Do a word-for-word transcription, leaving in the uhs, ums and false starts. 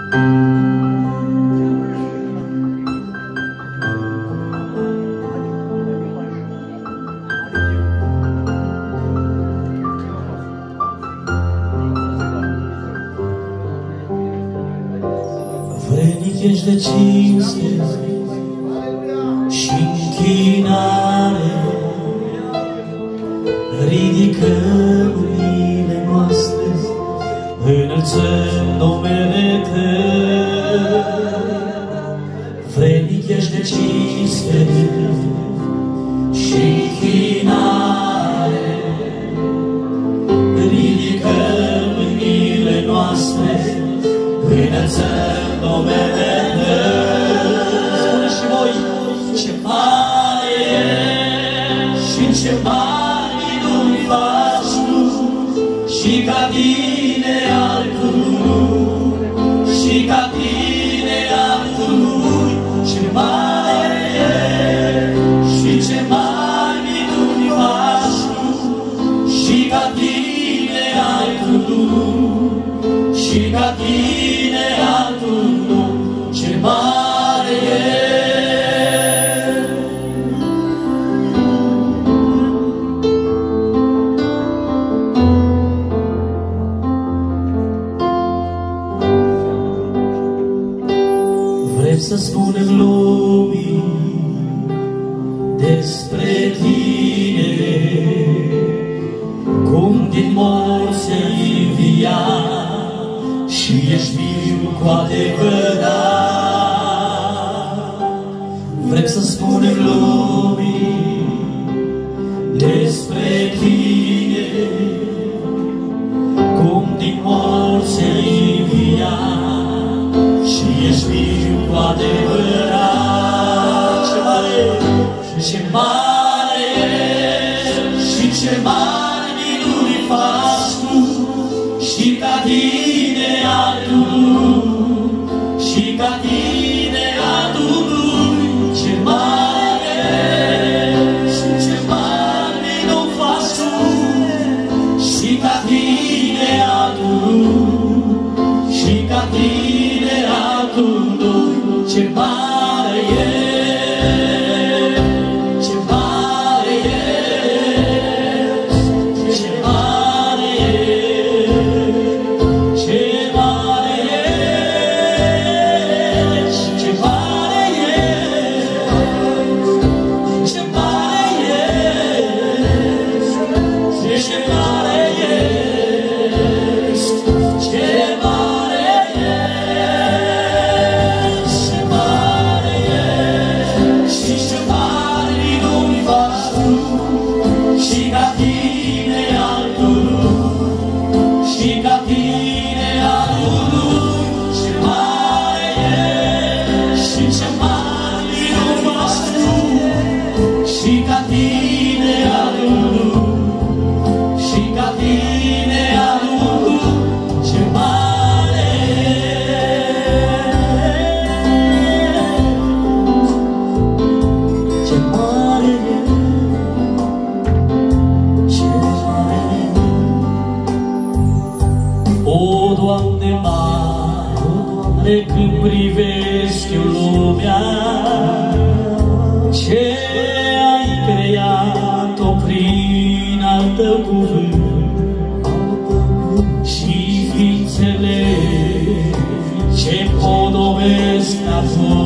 Vrednic ești de cinste și închinare, ridicăm mâinile noastre, înălțăm numele Tău. Vrednic ești de cinste și închinare, ridicăm mâinile noastre, înălțăm numele Tău. Spune și voi, ce mare ești și ce mari minuni faci Tu, și ca Tine altul nu, și ca Tine altul nu. Ce mare ești și ce mari minuni faci Tu, și ca Tine altul nu, și ca Tine altul nu. Ce mare ești. Vrem să spunem lumii despre Tine, cum din morți ai înviat și ești viu cu adevărat. Vrem să spunem lumii despre Tine, cum din morți ai înviat și ești viu cu adevărat. Ce mare, ce mare ești și ce mari minuni faci Tu, și ca Tine altul nu, și ca Tine altul nu. Ce mare ești și ce mari minuni faci Tu, și ca Tine altul nu, și ca Tine altul nu. Ce mare ești, ce mare ești, ce mare ești, ce mare ești, ce mare ești, ce mare ești, ce mare ești, ce mare ești, ce mare ești, și ce mari minuni faci Tu, și ca Tine altul nu, și ca Tine altul nu. Ce mare ești și ce mari minuni faci Tu, și ca Tine altul nu, și ca Tine altul nu. Ce mare ești, ce mare ești, ce mare ești. O, Doamne mare, când privesc eu lumea, ce ai creat-o prin al Tău cuvânt, și ființele ce podobesc apoi